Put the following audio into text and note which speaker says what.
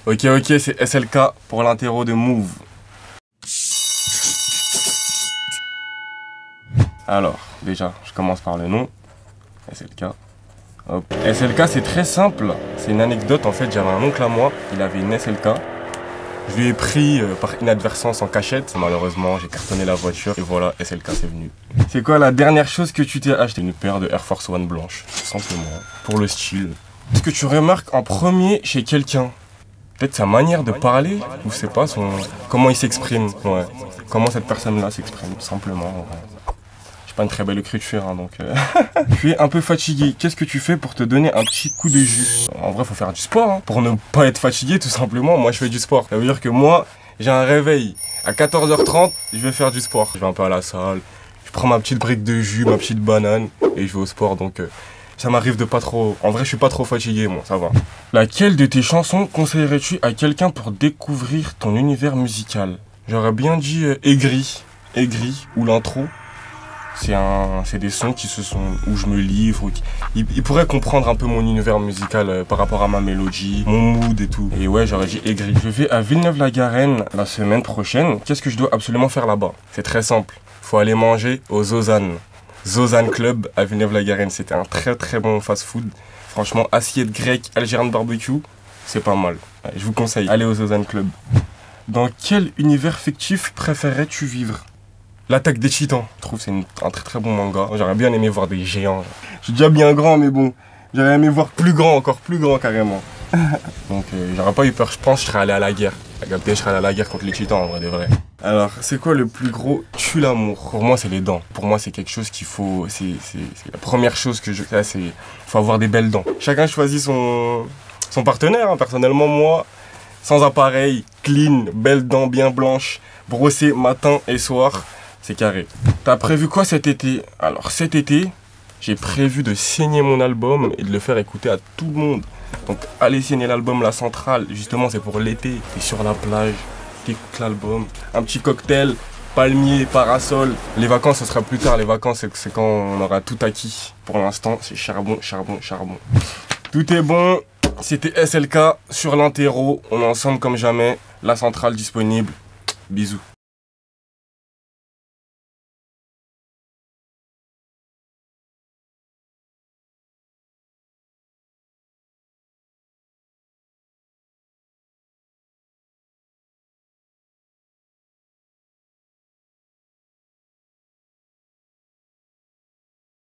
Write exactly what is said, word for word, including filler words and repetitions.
Speaker 1: Ok, ok, c'est S L K pour l'interro de Move. Alors, déjà, je commence par le nom. S L K. Hop. S L K, c'est très simple. C'est une anecdote, en fait, j'avais un oncle à moi, il avait une S L K. Je lui ai pris euh, par inadvertance en cachette. Malheureusement, j'ai cartonné la voiture et voilà, S L K c'est venu. C'est quoi la dernière chose que tu t'es acheté? Une paire de Air Force One blanche, tout simplement, pour le style. Ce que tu remarques en premier chez quelqu'un, peut-être sa manière de parler, ou je sais pas, son... comment il s'exprime, ouais. Comment cette personne-là s'exprime, simplement. Ouais. J'ai pas une très belle écriture, hein, donc... Euh... Tu es un peu fatigué, qu'est-ce que tu fais pour te donner un petit coup de jus? En vrai, faut faire du sport, hein, pour ne pas être fatigué, tout simplement. Moi, je fais du sport. Ça veut dire que moi, j'ai un réveil. À quatorze heures trente, je vais faire du sport. Je vais un peu à la salle, je prends ma petite brique de jus, ma petite banane, et je vais au sport, donc... Euh... Ça m'arrive de pas trop... En vrai, je suis pas trop fatigué, moi, ça va. Laquelle de tes chansons conseillerais-tu à quelqu'un pour découvrir ton univers musical? J'aurais bien dit euh, Aigri, Aigri, ou l'intro. C'est un, c'est des sons qui se sont... où je me livre, où... Ils, ils pourraient comprendre un peu mon univers musical euh, par rapport à ma mélodie, mon mood et tout. Et ouais, j'aurais dit Aigri. Je vais à Villeneuve-la-Garenne la semaine prochaine. Qu'est-ce que je dois absolument faire là-bas? C'est très simple. Faut aller manger au Zozan. Zozan Club à Villeneuve-la-Garenne, c'était un très très bon fast-food. Franchement, assiette grecque, Algérian barbecue, c'est pas mal. Ouais, je vous conseille, allez au Zozan Club. Dans quel univers fictif préférerais-tu vivre? L'Attaque des Titans, je trouve que c'est un très très bon manga. J'aurais bien aimé voir des géants. Je suis déjà bien grand, mais bon, j'aurais aimé voir plus grand, encore plus grand carrément. Donc euh, j'aurais pas eu peur, je pense que je serais allé à la guerre. Je serais allé à la guerre contre les titans en vrai de vrai. Alors, c'est quoi le plus gros tue l'amour? Pour moi, c'est les dents. Pour moi, c'est quelque chose qu'il faut... C'est la première chose que je... C'est... Il faut avoir des belles dents. Chacun choisit son, son partenaire. Hein. Personnellement, moi, sans appareil, clean, belles dents bien blanches, brossées matin et soir, c'est carré. T'as prévu quoi cet été? Alors, cet été, j'ai prévu de signer mon album et de le faire écouter à tout le monde. Donc, allez signer l'album La Centrale. Justement, c'est pour l'été. T'es sur la plage. T'écoutes l'album, un petit cocktail, palmier, parasol. Les vacances, ce sera plus tard. Les vacances, c'est quand on aura tout acquis. Pour l'instant, c'est charbon, charbon, charbon. Tout est bon. C'était S L K sur l'interro. On est ensemble comme jamais. La Centrale disponible. Bisous.